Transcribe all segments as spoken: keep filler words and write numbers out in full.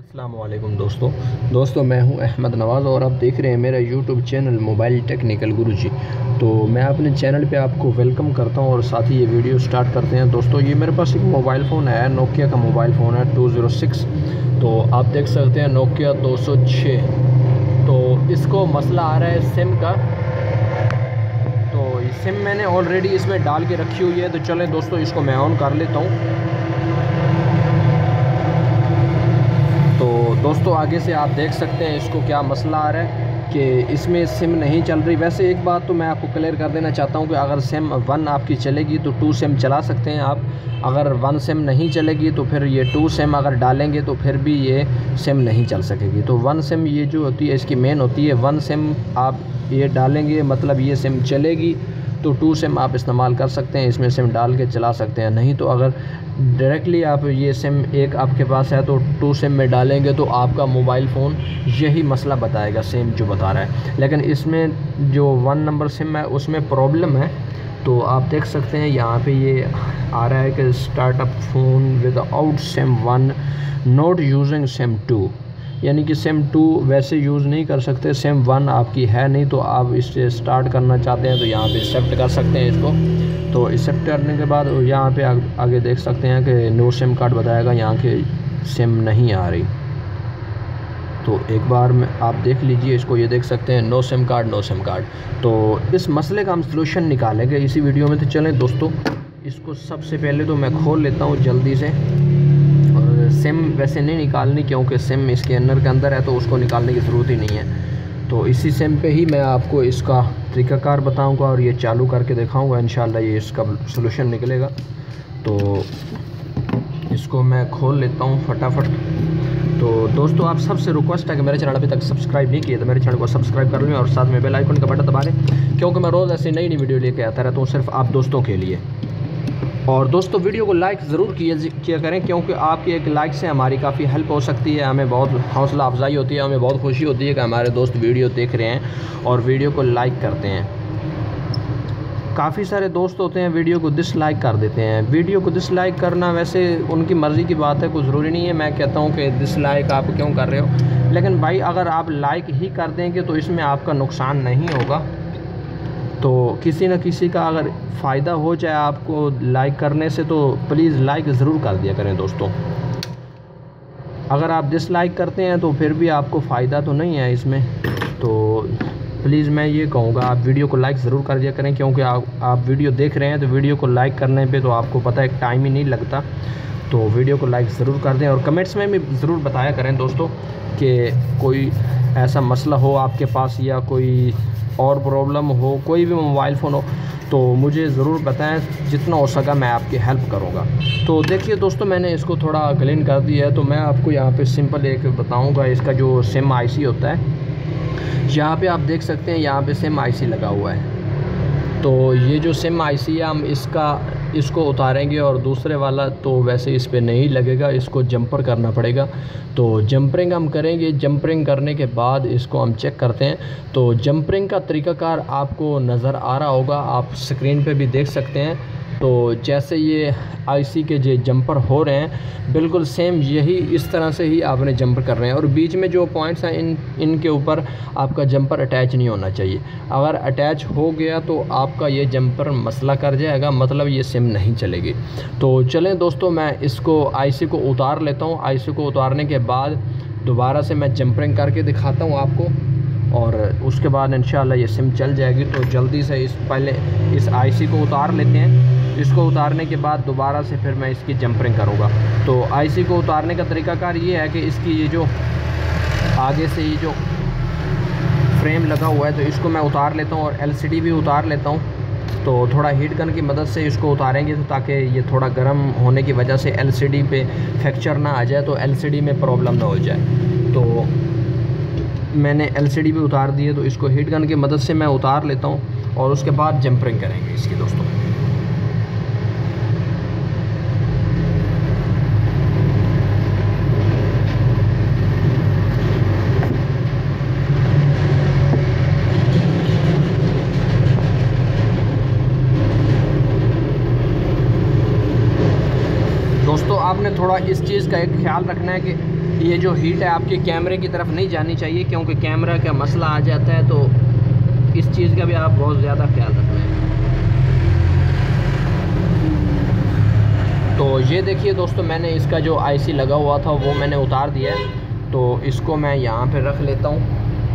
अस्सलामुअलैकुम दोस्तों दोस्तों मैं हूं अहमद नवाज़ और आप देख रहे हैं मेरा YouTube channel mobile technical Guruji. तो मैं अपने चैनल पे आपको वेलकम करता हूं और साथ ही ये वीडियो स्टार्ट करते हैं। दोस्तों ये मेरे पास एक मोबाइल फ़ोन है, नोकिया का मोबाइल फ़ोन है टू ज़ीरो सिक्स। तो आप देख सकते हैं नोकिया दो सौ छः। तो इसको मसला आ रहा है सिम का। तो सिम मैंने ऑलरेडी इसमें डाल के रखी हुई है। तो चलें दोस्तों इसको मैं ऑन कर लेता हूँ। तो दोस्तों आगे से आप देख सकते हैं इसको क्या मसला आ रहा है कि इसमें सिम नहीं चल रही। वैसे एक बात तो मैं आपको क्लियर कर देना चाहता हूं कि अगर सिम वन आपकी चलेगी तो टू सिम चला सकते हैं आप। अगर वन सिम नहीं चलेगी तो फिर ये टू सिम अगर डालेंगे तो फिर भी ये सिम नहीं चल सकेगी। तो वन सिम ये जो होती है इसकी मेन होती है। वन सिम आप ये डालेंगे मतलब ये सिम चलेगी, तो टू सिम आप इस्तेमाल कर सकते हैं, इसमें सिम डाल के चला सकते हैं। नहीं तो अगर डायरेक्टली आप ये सिम एक आपके पास है तो टू सिम में डालेंगे तो आपका मोबाइल फ़ोन यही मसला बताएगा सेम जो बता रहा है। लेकिन इसमें जो वन नंबर सिम है उसमें प्रॉब्लम है। तो आप देख सकते हैं यहाँ पे ये आ रहा है कि startup phone without sim one not using sim two, यानी कि सिम टू वैसे यूज़ नहीं कर सकते। सिम वन आपकी है नहीं तो आप इससे स्टार्ट करना चाहते हैं तो यहाँ पे एक्सेप्ट कर सकते हैं इसको। तो एक्सेप्ट करने के बाद यहाँ पे आगे देख सकते हैं कि नो सिम कार्ड बताएगा, यहाँ के सिम नहीं आ रही। तो एक बार में आप देख लीजिए इसको, ये देख सकते हैं no sim card no sim card. तो इस मसले का हम सलूशन निकालेंगे इसी वीडियो में। तो चलें दोस्तों इसको सबसे पहले तो मैं खोल लेता हूँ जल्दी से। सिम वैसे नहीं निकालनी क्योंकि सिम इसके अंदर के अंदर है तो उसको निकालने की ज़रूरत ही नहीं है। तो इसी सिम पे ही मैं आपको इसका तरीक़ाकार बताऊंगा और ये चालू करके दिखाऊंगा। इंशाल्लाह ये इसका सलूशन निकलेगा। तो इसको मैं खोल लेता हूँ फटाफट। तो दोस्तों आप सबसे रिक्वेस्ट है कि मेरे चैनल अभी तक सब्सक्राइब नहीं किए तो मेरे चैनल को सब्सक्राइब कर लें और साथ में बेल आइकन का बटन दबा लें, क्योंकि मैं रोज़ ऐसी नई नई वीडियो लेके आता रहता हूँ सिर्फ आप दोस्तों के लिए। और दोस्तों वीडियो को लाइक ज़रूर किया करें, क्योंकि आपकी एक लाइक से हमारी काफ़ी हेल्प हो सकती है। हमें बहुत हौसला अफजाई होती है, हमें बहुत खुशी होती है कि हमारे दोस्त वीडियो देख रहे हैं और वीडियो को लाइक करते हैं। काफ़ी सारे दोस्त होते हैं वीडियो को डिसलाइक कर देते हैं। वीडियो को डिसलाइक करना वैसे उनकी मर्ज़ी की बात है, कोई ज़रूरी नहीं है। मैं कहता हूँ कि डिसलाइक आप क्यों कर रहे हो, लेकिन भाई अगर आप लाइक ही कर देंगे तो इसमें आपका नुकसान नहीं होगा। तो किसी न किसी का अगर फ़ायदा हो जाए आपको लाइक करने से तो प्लीज़ लाइक ज़रूर कर दिया करें दोस्तों। अगर आप डिसलाइक करते हैं तो फिर भी आपको फ़ायदा तो नहीं है इसमें। तो प्लीज़ मैं ये कहूँगा आप वीडियो को लाइक ज़रूर कर दिया करें, क्योंकि आप आप वीडियो देख रहे हैं तो वीडियो को लाइक करने पे तो आपको पता है टाइम ही नहीं लगता। तो वीडियो को लाइक ज़रूर कर दें और कमेंट्स में भी ज़रूर बताया करें दोस्तों कि कोई ऐसा मसला हो आपके पास या कोई और प्रॉब्लम हो, कोई भी मोबाइल फ़ोन हो तो मुझे ज़रूर बताएं, जितना हो सका मैं आपकी हेल्प करूंगा। तो देखिए दोस्तों मैंने इसको थोड़ा क्लीन कर दिया है। तो मैं आपको यहाँ पे सिंपल एक बताऊंगा इसका जो सिम आईसी होता है। यहाँ पे आप देख सकते हैं यहाँ पे सिम आईसी लगा हुआ है। तो ये जो सिम आईसी है हम इसका इसको उतारेंगे और दूसरे वाला तो वैसे इस पे नहीं लगेगा, इसको जंपर करना पड़ेगा। तो जंपरिंग हम करेंगे। जंपरिंग करने के बाद इसको हम चेक करते हैं। तो जंपरिंग का तरीक़ाकार आपको नज़र आ रहा होगा, आप स्क्रीन पे भी देख सकते हैं। तो जैसे ये आईसी के जो जंपर हो रहे हैं बिल्कुल सेम यही इस तरह से ही आपने जंपर कर रहे हैं। और बीच में जो पॉइंट्स हैं इन इनके ऊपर आपका जंपर अटैच नहीं होना चाहिए। अगर अटैच हो गया तो आपका ये जंपर मसला कर जाएगा, मतलब ये सिम नहीं चलेगी। तो चलें दोस्तों मैं इसको आईसी को उतार लेता हूँ। आईसी को उतारने के बाद दोबारा से मैं जंपरिंग करके दिखाता हूँ आपको और उसके बाद इंशाल्लाह ये सिम चल जाएगी। तो जल्दी से इस पहले इस आईसी को उतार लेते हैं। इसको उतारने के बाद दोबारा से फिर मैं इसकी जंपरिंग करूँगा। तो आईसी को उतारने का तरीक़ाकार ये है कि इसकी ये जो आगे से ये जो फ्रेम लगा हुआ है तो इसको मैं उतार लेता हूँ और एलसीडी भी उतार लेता हूँ। तो थोड़ा हीट गन की मदद से इसको उतारेंगे तो ताकि ये थोड़ा गर्म होने की वजह से एलसीडी पे फ्रैक्चर ना आ जाए, तो एलसीडी में प्रॉब्लम ना हो जाए। तो मैंने एलसीडी भी उतार दी है। तो इसको हीट गन की मदद से मैं उतार लेता हूँ और उसके बाद जंपरिंग करेंगे इसकी दोस्तों। दोस्तों आपने थोड़ा इस चीज़ का एक ख्याल रखना है कि ये जो हीट है आपके कैमरे की तरफ नहीं जानी चाहिए, क्योंकि कैमरा का मसला आ जाता है, तो इस चीज़ का भी आप बहुत ज़्यादा ख्याल रखना है। तो ये देखिए दोस्तों, मैंने इसका जो आईसी लगा हुआ था वो मैंने उतार दिया है, तो इसको मैं यहाँ पे रख लेता हूँ।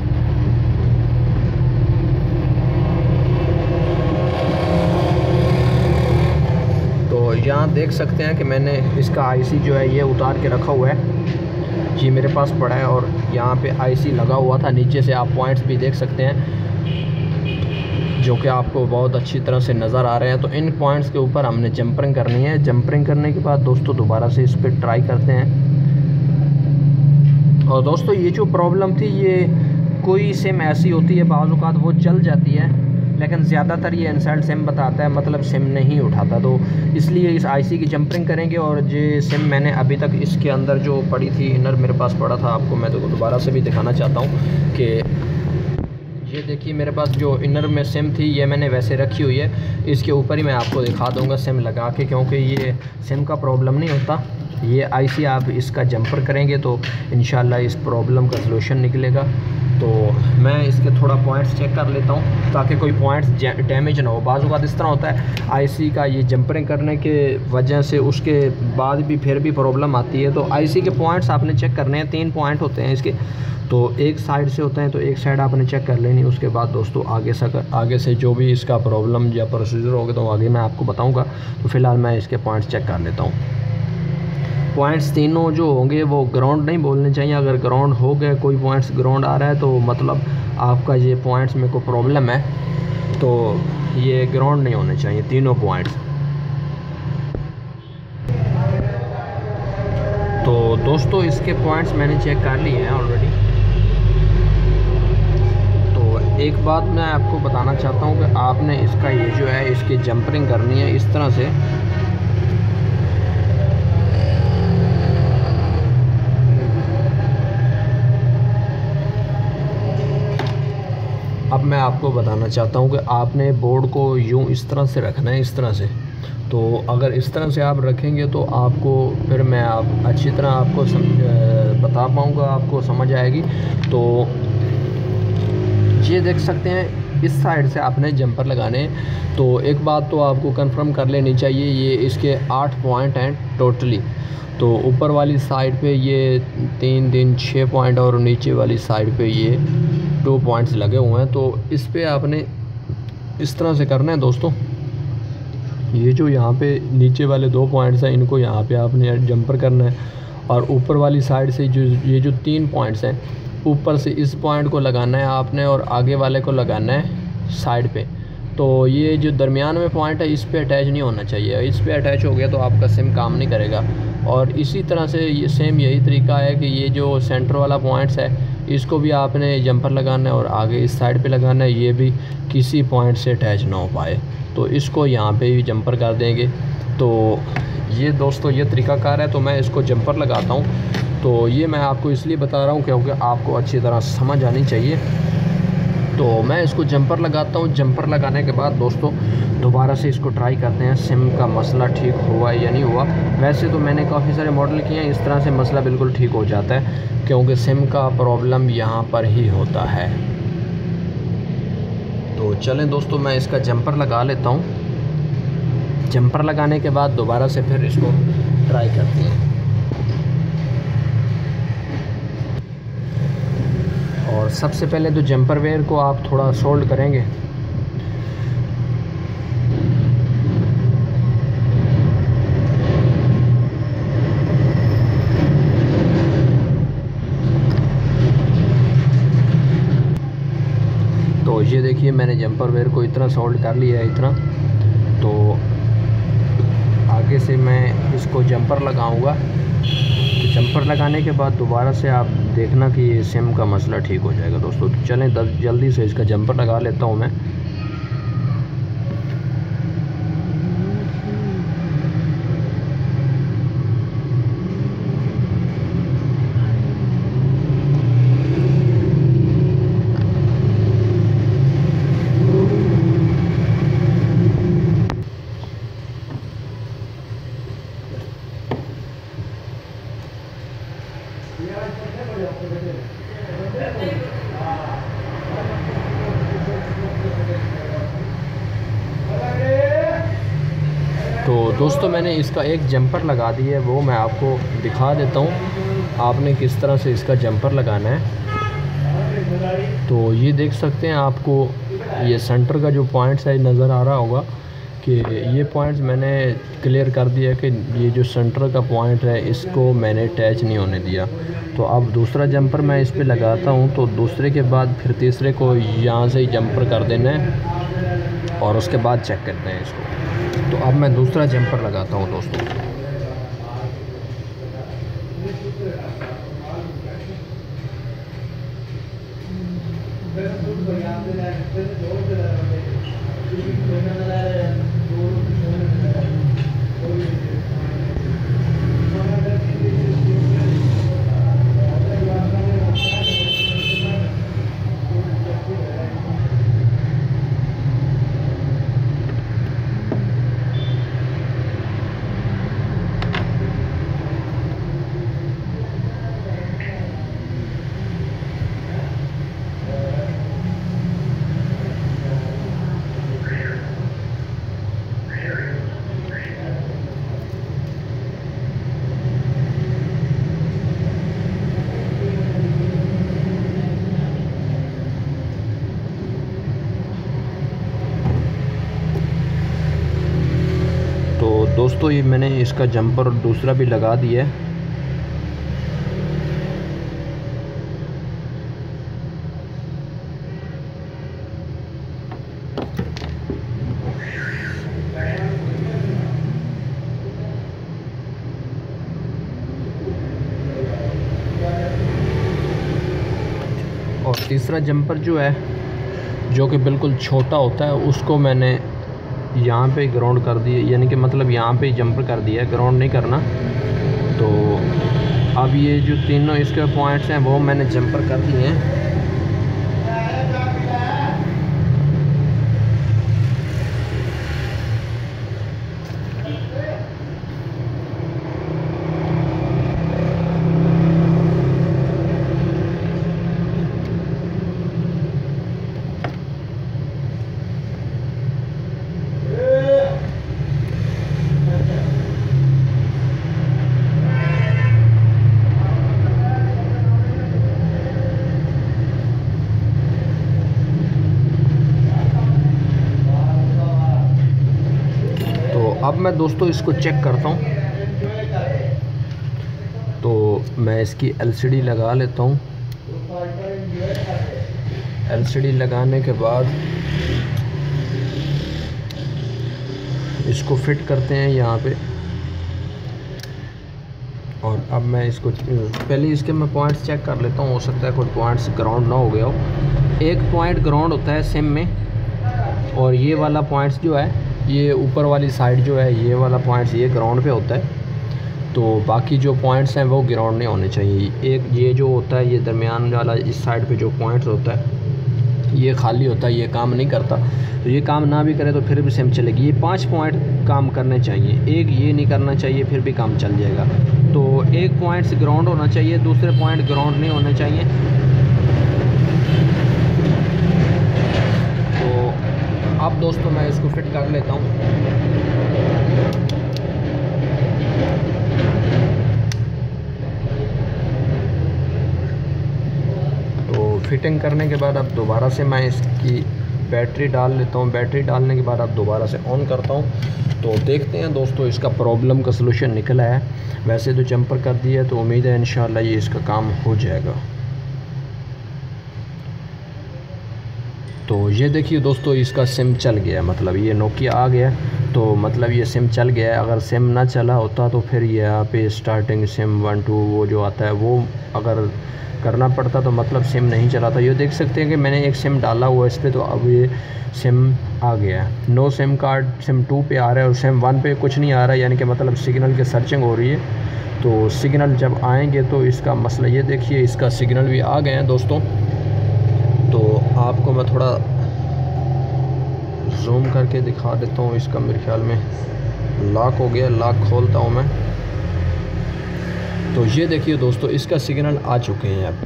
तो यहाँ देख सकते हैं कि मैंने इसका आईसी जो है ये उतार के रखा हुआ है, ये मेरे पास पड़ा है, और यहाँ पे आईसी लगा हुआ था। नीचे से आप पॉइंट्स भी देख सकते हैं जो कि आपको बहुत अच्छी तरह से नज़र आ रहे हैं। तो इन पॉइंट्स के ऊपर हमने जंपरिंग करनी है। जंपरिंग करने के बाद दोस्तों दोबारा से इस पर ट्राई करते हैं। और दोस्तों ये जो प्रॉब्लम थी, ये कोई सिम ऐसी होती है बाज़ औक़ात वो चल जाती है, लेकिन ज़्यादातर ये इनसाइड सिम बताता है, मतलब सिम नहीं उठाता। तो इसलिए इस आईसी की जंपरिंग करेंगे। और ये सिम मैंने अभी तक इसके अंदर जो पड़ी थी, इनर मेरे पास पड़ा था, आपको मैं तो दोबारा से भी दिखाना चाहता हूँ कि ये देखिए मेरे पास जो इनर में सिम थी ये मैंने वैसे रखी हुई है। इसके ऊपर ही मैं आपको दिखा दूँगा सिम लगा के, क्योंकि ये सिम का प्रॉब्लम नहीं होता। ये आईसी आप इसका जंपर करेंगे तो इंशाल्लाह इस प्रॉब्लम का सलूशन निकलेगा। तो मैं इसके थोड़ा पॉइंट्स चेक कर लेता हूँ ताकि कोई पॉइंट्स डैमेज ना हो। बाज़ औक़ात इस तरह होता है आईसी का ये जंपरिंग करने के वजह से उसके बाद भी फिर भी प्रॉब्लम आती है। तो आईसी के पॉइंट्स आपने चेक करने हैं। तीन पॉइंट होते हैं इसके, तो एक साइड से होते हैं, तो एक साइड आपने चेक कर लेनी। उसके बाद दोस्तों आगे से आगे से जो भी इसका प्रॉब्लम या प्रोसीजर होगा तो आगे मैं आपको बताऊँगा। तो फ़िलहाल मैं इसके पॉइंट्स चेक कर लेता हूँ। पॉइंट्स तीनों जो होंगे वो ग्राउंड नहीं बोलने चाहिए। अगर ग्राउंड हो गए, कोई पॉइंट्स ग्राउंड आ रहा है, तो मतलब आपका ये पॉइंट्स में कोई प्रॉब्लम है, तो ये ग्राउंड नहीं होने चाहिए तीनों पॉइंट्स। तो दोस्तों इसके पॉइंट्स मैंने चेक कर लिए हैं ऑलरेडी। तो एक बात मैं आपको बताना चाहता हूँ कि आपने इसका ये जो है इसकी जंपरिंग करनी है इस तरह से। अब मैं आपको बताना चाहता हूँ कि आपने बोर्ड को यूँ इस तरह से रखना है, इस तरह से। तो अगर इस तरह से आप रखेंगे तो आपको फिर मैं आप अच्छी तरह आपको समझ बता पाऊँगा, आपको समझ आएगी। तो ये देख सकते हैं इस साइड से आपने जंपर लगाने हैं। तो एक बात तो आपको कंफर्म कर लेनी चाहिए, ये इसके आठ पॉइंट हैं टोटली। तो ऊपर वाली साइड पे ये तीन तीन छः पॉइंट और नीचे वाली साइड पे ये दो पॉइंट्स लगे हुए हैं। तो इस पे आपने इस तरह से करना है दोस्तों। ये जो यहाँ पे नीचे वाले दो पॉइंट्स हैं इनको यहाँ पे आपने जंपर करना है, और ऊपर वाली साइड से जो ये जो तीन पॉइंट्स हैं ऊपर से इस पॉइंट को लगाना है आपने, और आगे वाले को लगाना है साइड पे। तो ये जो दरमियान में पॉइंट है इस पे अटैच नहीं होना चाहिए। इस पे अटैच हो गया तो आपका सिम काम नहीं करेगा। और इसी तरह से ये सेम यही तरीका है कि ये जो सेंटर वाला पॉइंट्स है इसको भी आपने जंपर लगाना है और आगे इस साइड पे लगाना है, ये भी किसी पॉइंट से अटैच ना हो पाए। तो इसको यहाँ पे भी जंपर कर देंगे। तो ये दोस्तों ये तरीक़ाकार है। तो मैं इसको जंपर लगाता हूँ। तो ये मैं आपको इसलिए बता रहा हूँ क्योंकि आपको अच्छी तरह समझ आनी चाहिए। तो मैं इसको जंपर लगाता हूँ। जंपर लगाने के बाद दोस्तों दोबारा से इसको ट्राई करते हैं सिम का मसला ठीक हुआ या नहीं हुआ। वैसे तो मैंने काफ़ी सारे मॉडल किए हैं, इस तरह से मसला बिल्कुल ठीक हो जाता है, क्योंकि सिम का प्रॉब्लम यहाँ पर ही होता है। तो चलें दोस्तों मैं इसका जंपर लगा लेता हूँ। जंपर लगाने के बाद दोबारा से फिर इसको ट्राई करते हैं। और सबसे पहले तो जंपर वेयर को आप थोड़ा सोल्ड करेंगे। तो ये देखिए मैंने जंपर वेयर को इतना सोल्ड कर लिया है इतना। तो आगे से मैं इसको जंपर लगाऊंगा। तो जंपर लगाने के बाद दोबारा से आप देखना कि ये सिम का मसला ठीक हो जाएगा दोस्तों। तो चलें जल्दी से इसका जंपर लगा लेता हूँ मैं। तो दोस्तों मैंने इसका एक जंपर लगा दी है, वो मैं आपको दिखा देता हूँ आपने किस तरह से इसका जंपर लगाना है। तो ये देख सकते हैं, आपको ये सेंटर का जो पॉइंट्स है नज़र आ रहा होगा कि ये पॉइंट्स मैंने क्लियर कर दिया कि ये जो सेंटर का पॉइंट है इसको मैंने टच नहीं होने दिया। तो अब दूसरा जंपर मैं इस पे लगाता हूँ, तो दूसरे के बाद फिर तीसरे को यहाँ से ही जंपर कर देना है और उसके बाद चेक करते हैं इसको। तो अब मैं दूसरा जंपर लगाता हूँ दोस्तों। तो दोस्तों ये मैंने इसका जंपर दूसरा भी लगा दिया है। और तीसरा जंपर जो है, जो कि बिल्कुल छोटा होता है, उसको मैंने यहाँ पे ग्राउंड कर दिए, यानी कि मतलब यहाँ पे जंपर कर दिया है, ग्राउंड नहीं करना। तो अब ये जो तीनों इसके पॉइंट्स हैं वो मैंने जंपर कर दिए हैं। अब मैं दोस्तों इसको चेक करता हूँ। तो मैं इसकी एलसीडी लगा लेता हूँ। एलसीडी लगाने के बाद इसको फिट करते हैं यहाँ पे। और अब मैं इसको पहले इसके मैं पॉइंट्स चेक कर लेता हूँ, हो सकता है कोई पॉइंट्स ग्राउंड ना हो गया हो। एक पॉइंट ग्राउंड होता है सिम में, और ये वाला पॉइंट्स जो है, ये ऊपर वाली साइड जो है, ये वाला पॉइंट्स ये ग्राउंड पे होता है। तो बाकी जो पॉइंट्स हैं वो ग्राउंड नहीं होने चाहिए। एक ये जो होता है, ये दरमियान वाला इस साइड पे जो पॉइंट्स होता है ये खाली होता है, ये काम नहीं करता। तो ये काम ना भी करे तो फिर भी सिम चलेगी। ये पांच पॉइंट काम करने चाहिए, एक ये नहीं करना चाहिए, फिर भी काम चल जाएगा। तो एक पॉइंट्स ग्राउंड होना चाहिए, दूसरे पॉइंट ग्राउंड नहीं होने चाहिए। अब दोस्तों मैं इसको फिट कर लेता हूँ। तो फिटिंग करने के बाद अब दोबारा से मैं इसकी बैटरी डाल लेता हूँ। बैटरी डालने के बाद अब दोबारा से ऑन करता हूँ। तो देखते हैं दोस्तों इसका प्रॉब्लम का सलूशन निकला है। वैसे तो जंपर कर दिया है, तो उम्मीद है इंशाल्लाह ये इसका काम हो जाएगा। तो ये देखिए दोस्तों, इसका सिम चल गया है, मतलब ये नोकिया आ गया, तो मतलब ये सिम चल गया है। अगर सिम ना चला होता तो फिर यहाँ पे स्टार्टिंग सिम वन टू वो जो आता है वो अगर करना पड़ता तो मतलब सिम नहीं चला था। ये देख सकते हैं कि मैंने एक सिम डाला हुआ है इस पर, तो अब ये सिम आ गया है। No sim card sim two पे आ रहा है और सिम वन पे कुछ नहीं आ रहा है, यानी कि मतलब सिग्नल की सर्चिंग हो रही है। तो सिग्नल जब आएंगे तो इसका मसला, ये देखिए इसका सिग्नल भी आ गए हैं दोस्तों। तो आपको मैं थोड़ा जूम करके दिखा देता हूँ। इसका मेरे ख्याल में लॉक हो गया, लॉक खोलता हूँ मैं। तो ये देखिए दोस्तों, इसका सिग्नल आ चुके हैं अब।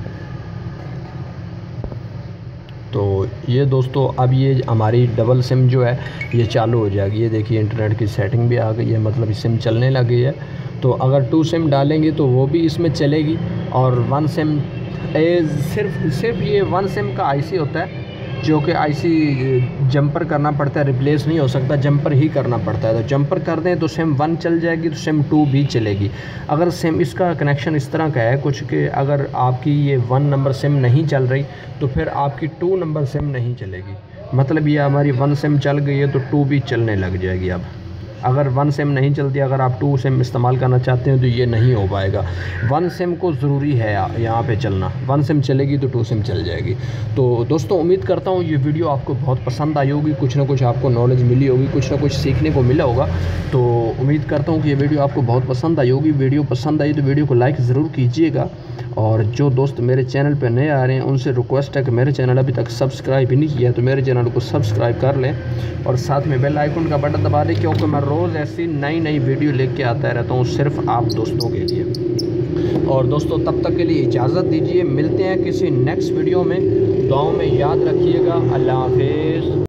तो ये दोस्तों अब ये हमारी डबल सिम जो है ये चालू हो जाएगी। ये देखिए इंटरनेट की सेटिंग भी आ गई है, मतलब सिम चलने लगी है। तो अगर टू सिम डालेंगे तो वो भी इसमें चलेगी, और वन सिम सिर्फ सिर्फ ये वन सिम का आईसी होता है, जो कि आईसी जंपर करना पड़ता है, रिप्लेस नहीं हो सकता, जंपर ही करना पड़ता है। तो जंपर कर दें तो सिम वन चल जाएगी, तो सिम टू भी चलेगी। अगर सिम इसका कनेक्शन इस तरह का है कुछ कि अगर आपकी ये वन नंबर सिम नहीं चल रही तो फिर आपकी टू नंबर सिम नहीं चलेगी। मतलब ये हमारी वन सिम चल गई है तो टू भी चलने लग जाएगी। अब अगर वन सिम नहीं चलती, अगर आप टू सिम इस्तेमाल करना चाहते हैं तो ये नहीं हो पाएगा। वन सिम को ज़रूरी है यहाँ पे चलना, वन सिम चलेगी तो टू सिम चल जाएगी। तो दोस्तों उम्मीद करता हूँ ये वीडियो आपको बहुत पसंद आई होगी, कुछ ना कुछ आपको नॉलेज मिली होगी, कुछ ना कुछ सीखने को मिला होगा। तो उम्मीद करता हूँ कि ये वीडियो आपको बहुत पसंद आई होगी। वीडियो पसंद आई तो वीडियो को लाइक ज़रूर कीजिएगा, और जो दोस्त मेरे चैनल पर नए आ रहे हैं उनसे रिक्वेस्ट है कि मेरे चैनल अभी तक सब्सक्राइब नहीं किया तो मेरे चैनल को सब्सक्राइब कर लें, और साथ में बेल आइकन का बटन दबा दें, क्योंकि मैं रोज़ ऐसी नई नई वीडियो लेके आता रहता हूँ सिर्फ आप दोस्तों के लिए। और दोस्तों तब तक के लिए इजाज़त दीजिए, मिलते हैं किसी नेक्स्ट वीडियो में। दुआओं में याद रखिएगा। अल्लाह हाफिज़।